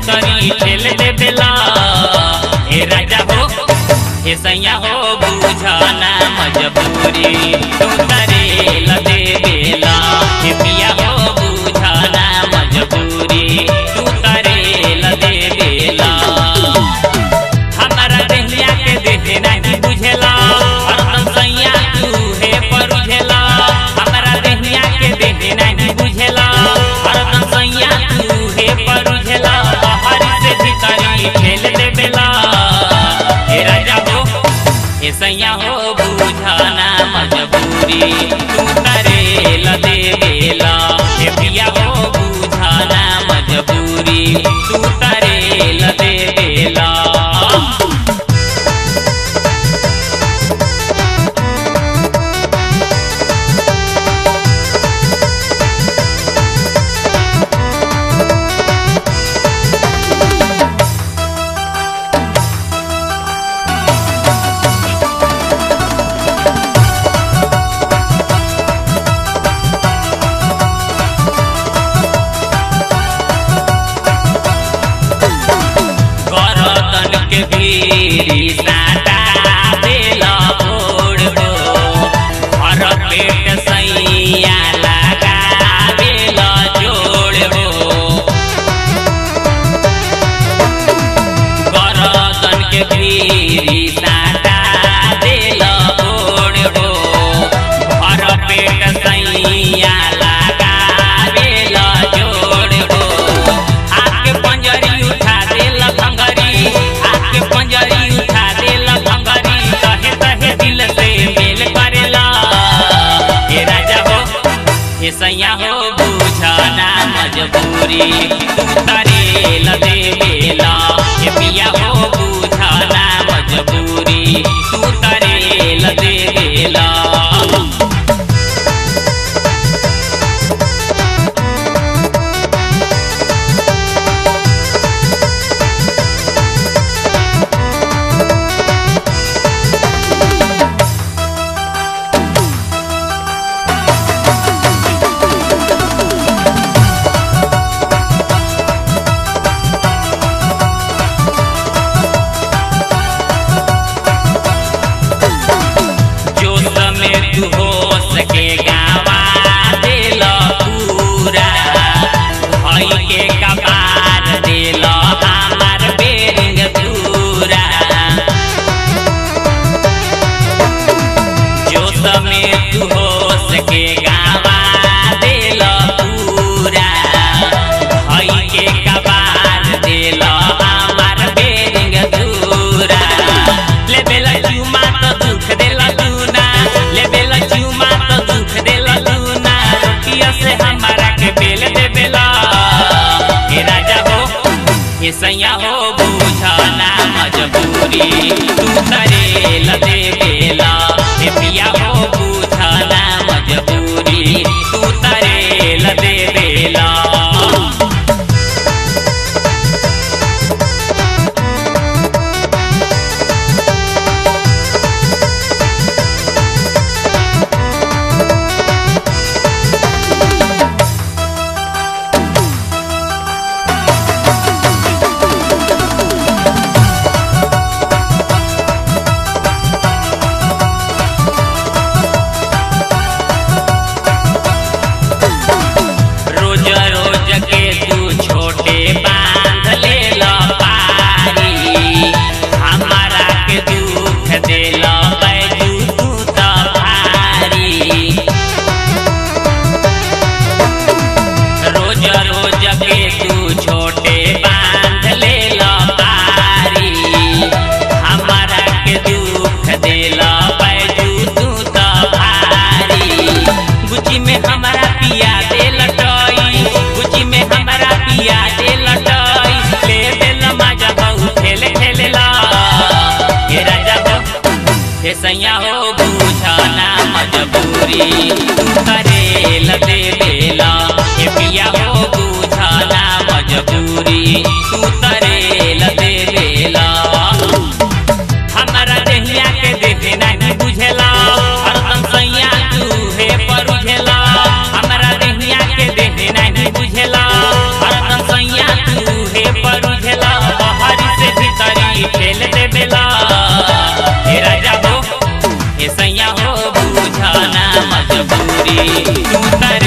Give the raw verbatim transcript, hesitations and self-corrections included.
भीतरी ठेल दे बेला। हे राजा हो हे सैया हो बुझाना मजबूरी तू तरेल दे बेला। हे पिया हो बुझाना मजबूरी तू तरेल दे बेला। हमारा देहिया के देहे नहीं बुझेला हरदम सैया तू हे परुझेला। हमारा देहिया के देहे नहीं बुझेला हरदम सैया तू हे परुझेला। बाहर से भीतरी खेल दे बेला। हे राजा हो हे सैया हो बुझाना मजबूरी तू तरेल दे बेला। हे पिया हो बुझाना मजबूरी तू तरेल दे बेला। भीरी साटा देला भोर हो और पेट सैया लगा देला जोड़ हो। गरदन के भीरी साटा देला भोर हो और पेट सैया लगा देला जोड़ हो। आके पंजरी उठा देला भंगरी पंजरी उठा देला भंगरी कहे कहे दिल से मेल करेला। हे राजा हो हे सैया हो बुझाना मजबूरी तू तरेल दे बेला। हे पिया हो बुझाना मजबूरी तू तरेल दे बेला। तू हो सके गावा देला पूरा भई के कपार देला हमार बेरिंग पूरा। जो समय तू हो सके गावा देला पूरा भई के कपार देला हमार बेरिंग पूरा। ले बेला चुमा तो दुख देला दूना ले बेला चुमा तो दुख देला दूना। रुकिया से हमारा के बेल दे बेला। हे राजा हो हे सैया हो बुझाना मजबूरी तू तरेल दे बेला। हे पिया हो बुझाना मजबूरी तू तरेल दे बेला। सैया हो बुझाना मजबूरी तू तरेल दे बेला। हे पिया हो बुझाना मजबूरी तू तरेल दे बेला। हमारा देहिया के देहे नहीं बुझेला हरदम सैया तू हे परुझेला। हमारा देहिया के देहे नहीं बुझेला हरदम सैया तू झूठे पर उझला बाहरी से भीतरी ठेल दे बेला। हे राजा हो हे सैया हो बुझाना मजबूरी तू तर